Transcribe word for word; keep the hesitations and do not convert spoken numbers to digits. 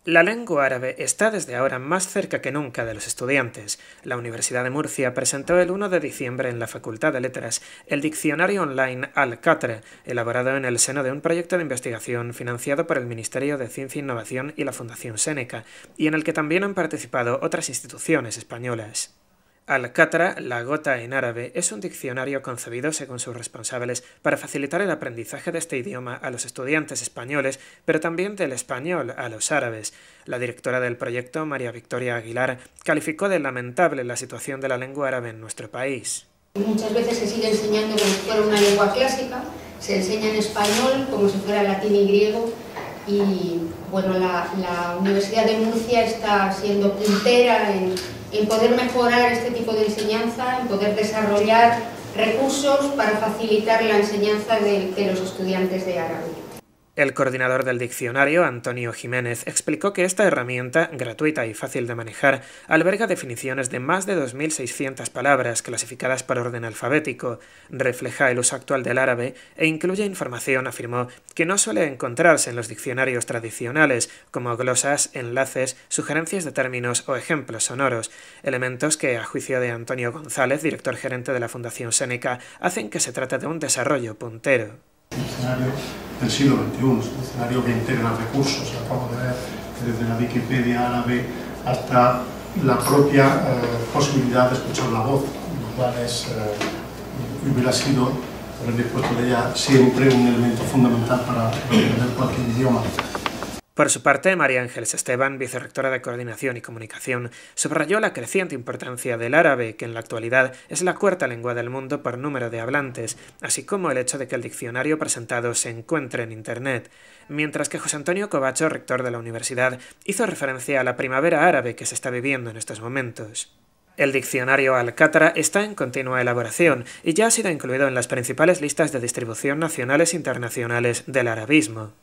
La lengua árabe está desde ahora más cerca que nunca de los estudiantes. La Universidad de Murcia presentó el uno de diciembre en la Facultad de Letras el diccionario online Al-Qatra, elaborado en el seno de un proyecto de investigación financiado por el Ministerio de Ciencia e Innovación y la Fundación Seneca, y en el que también han participado otras instituciones españolas. Al-Qatra, la gota en árabe, es un diccionario concebido, según sus responsables, para facilitar el aprendizaje de este idioma a los estudiantes españoles, pero también del español a los árabes. La directora del proyecto, María Victoria Aguilar, calificó de lamentable la situación de la lengua árabe en nuestro país. Muchas veces se sigue enseñando como si fuera una lengua clásica, se enseña en español como si fuera latín y griego, y bueno, la, la Universidad de Murcia está siendo puntera en, en poder mejorar este tipo de enseñanza, en poder desarrollar recursos para facilitar la enseñanza de, de los estudiantes de árabe. El coordinador del diccionario, Antonio Jiménez, explicó que esta herramienta, gratuita y fácil de manejar, alberga definiciones de más de dos mil seiscientas palabras clasificadas por orden alfabético, refleja el uso actual del árabe e incluye información, afirmó, que no suele encontrarse en los diccionarios tradicionales, como glosas, enlaces, sugerencias de términos o ejemplos sonoros, elementos que, a juicio de Antonio González, director gerente de la Fundación Seneca, hacen que se trate de un desarrollo puntero. Diccionario del siglo veintiuno, es un diccionario que integra recursos, acabo de ver, desde la Wikipedia árabe hasta la propia eh, posibilidad de escuchar la voz, lo cual es, eh, hubiera sido, haber dispuesto de ella siempre un elemento fundamental para aprender cualquier idioma. Por su parte, María Ángeles Esteban, vicerrectora de Coordinación y Comunicación, subrayó la creciente importancia del árabe, que en la actualidad es la cuarta lengua del mundo por número de hablantes, así como el hecho de que el diccionario presentado se encuentre en Internet, mientras que José Antonio Covacho, rector de la universidad, hizo referencia a la primavera árabe que se está viviendo en estos momentos. El diccionario Al-Qatra está en continua elaboración y ya ha sido incluido en las principales listas de distribución nacionales e internacionales del arabismo.